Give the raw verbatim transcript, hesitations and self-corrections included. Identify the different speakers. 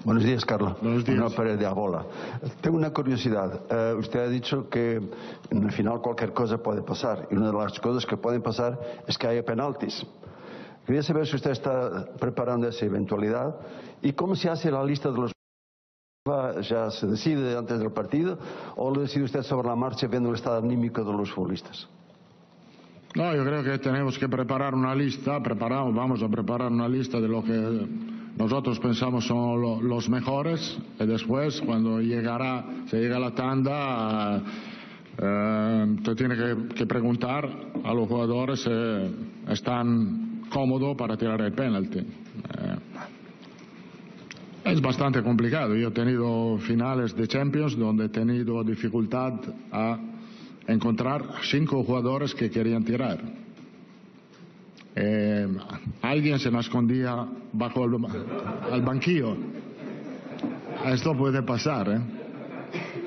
Speaker 1: Buenos días, Carlos.
Speaker 2: Buenos días.
Speaker 1: Una pared de bola. Tengo una curiosidad. Uh, usted ha dicho que en el final cualquier cosa puede pasar. Y una de las cosas que pueden pasar es que haya penaltis. Quería saber si usted está preparando esa eventualidad y cómo se hace la lista de los... ¿Ya se decide antes del partido o lo decide usted sobre la marcha viendo el estado anímico de los futbolistas?
Speaker 2: No, yo creo que tenemos que preparar una lista, preparamos, vamos a preparar una lista de lo que nosotros pensamos son lo, los mejores y después cuando llegará, se llega a la tanda, eh, te tiene que, que preguntar a los jugadores si eh, están cómodos para tirar el penalti. Eh, es bastante complicado. Yo he tenido finales de Champions donde he tenido dificultad a encontrar cinco jugadores que querían tirar. Eh, alguien se me escondía bajo el, el banquillo. Esto puede pasar, ¿eh?